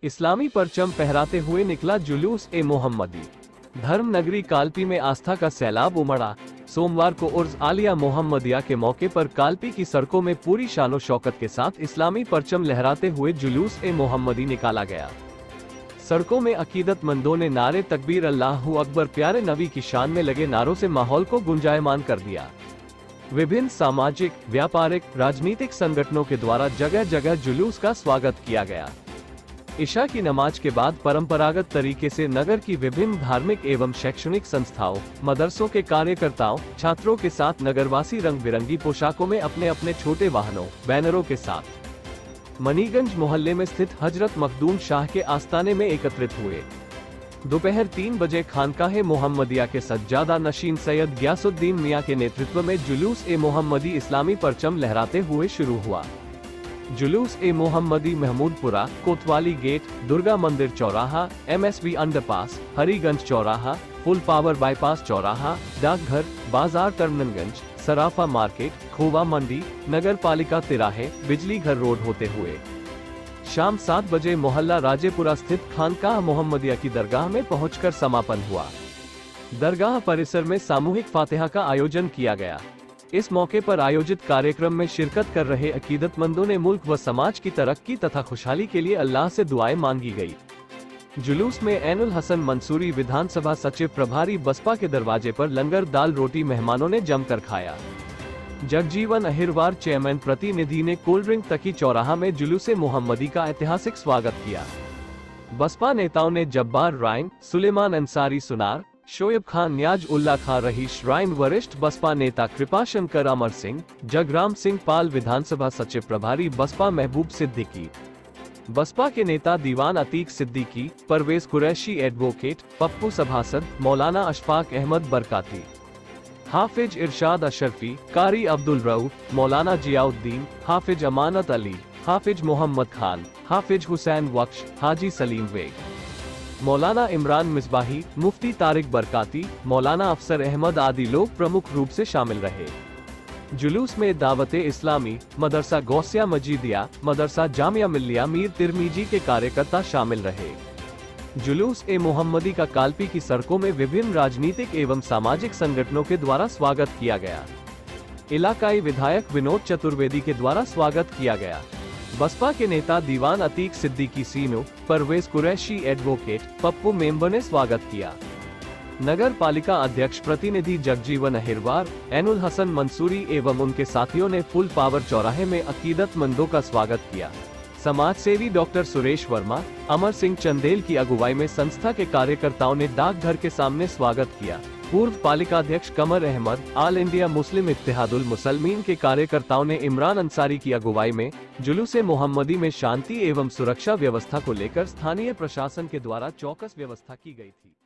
इस्लामी परचम फहराते हुए निकला जुलूस ए मोहम्मदी। धर्म नगरी कालपी में आस्था का सैलाब उमड़ा। सोमवार को उर्स आलिया मोहम्मदिया के मौके पर कालपी की सड़कों में पूरी शानो शौकत के साथ इस्लामी परचम लहराते हुए जुलूस ए मोहम्मदी निकाला गया। सड़कों में अकीदतमंदों ने नारे तकबीर अल्लाहू अकबर प्यारे नबी की शान में लगे नारों से माहौल को गुंजायमान कर दिया। विभिन्न सामाजिक, व्यापारिक, राजनीतिक संगठनों के द्वारा जगह जगह जुलूस का स्वागत किया गया। इशा की नमाज के बाद परंपरागत तरीके से नगर की विभिन्न धार्मिक एवं शैक्षणिक संस्थाओं, मदरसों के कार्यकर्ताओं, छात्रों के साथ नगरवासी रंग बिरंगी पोशाकों में अपने अपने छोटे वाहनों, बैनरों के साथ मनीगंज मोहल्ले में स्थित हजरत मखदूम शाह के आस्ताने में एकत्रित हुए। दोपहर 3 बजे खानकाहे मोहम्मदिया के सज्जादा नशीन सैयद गियासुद्दीन मियां के नेतृत्व में जुलूस ए मोहम्मदी इस्लामी परचम लहराते हुए शुरू हुआ। जुलूस ए मोहम्मदी महमूदपुरा, कोतवाली गेट, दुर्गा मंदिर चौराहा, MSV अंडरपास, हरिगंज चौराहा, फुल पावर बाईपास चौराहा, डाकघर, बाजार टर्मिनलगंज, सराफा मार्केट, खोवा मंडी, नगर पालिका तिराहे, बिजली घर रोड होते हुए शाम 7 बजे मोहल्ला राजेपुरा स्थित खानकाह मोहम्मदिया की दरगाह में पहुंचकर समापन हुआ। दरगाह परिसर में सामूहिक फातिहा का आयोजन किया गया। इस मौके पर आयोजित कार्यक्रम में शिरकत कर रहे अकीदतमंदों ने मुल्क व समाज की तरक्की तथा खुशहाली के लिए अल्लाह से दुआएं मांगी गई। जुलूस में ऐनुल हसन मंसूरी विधानसभा सचिव प्रभारी बसपा के दरवाजे पर लंगर दाल रोटी मेहमानों ने जमकर खाया। जगजीवन अहिरवार चेयरमैन प्रतिनिधि ने कोल्ड ड्रिंक तकी चौराहा में जुलूसे मोहम्मदी का ऐतिहासिक स्वागत किया। बसपा नेताओं ने जब्बार राइन, सुलेमान अंसारी सुनार, शोएब खान, न्याज उल्ला खान रहीश राइन, वरिष्ठ बसपा नेता कृपाशंकर अमर सिंह, जगराम सिंह पाल, विधानसभा सचिव प्रभारी बसपा महबूब सिद्दीकी, बसपा के नेता दीवान अतीक सिद्दीकी, परवेज कुरैशी एडवोकेट, पप्पू सभासद, मौलाना अशफाक अहमद बरकाती, हाफिज इरशाद अशरफी, कारी अब्दुल रऊफ, मौलाना जियाउद्दीन, हाफिज अमानत अली, हाफिज मोहम्मद खान, हाफिज हुसैन वक्श, हाजी सलीम बेग, मौलाना इमरान मिसबाही, मुफ्ती तारिक बरकाती, मौलाना अफसर अहमद आदि लोग प्रमुख रूप से शामिल रहे। जुलूस में दावते इस्लामी, मदरसा गौसिया मजीदिया, मदरसा जामिया मिल्लिया मीर तिरमीजी के कार्यकर्ता शामिल रहे। जुलूस ए मोहम्मदी का कालपी की सड़कों में विभिन्न राजनीतिक एवं सामाजिक संगठनों के द्वारा स्वागत किया गया। इलाकाई विधायक विनोद चतुर्वेदी के द्वारा स्वागत किया गया। बसपा के नेता दीवान अतीक सिद्दीकी सीनो, परवेज कुरैशी एडवोकेट, पप्पू मेंबर ने स्वागत किया। नगर पालिका अध्यक्ष प्रतिनिधि जगजीवन अहिरवार, ऐनुल हसन मंसूरी एवं उनके साथियों ने फुल पावर चौराहे में अकीदतमंदों का स्वागत किया। समाज सेवी डॉक्टर सुरेश वर्मा, अमर सिंह चंदेल की अगुवाई में संस्था के कार्यकर्ताओं ने डाकघर के सामने स्वागत किया। पूर्व पालिका अध्यक्ष Qamar Ahmad, all India Muslim Ittehadul Muslimeen के कार्यकर्ताओं ने इमरान अंसारी की अगुवाई में जुलूसे मोहम्मदी में शांति एवं सुरक्षा व्यवस्था को लेकर स्थानीय प्रशासन के द्वारा चौकस व्यवस्था की गई थी।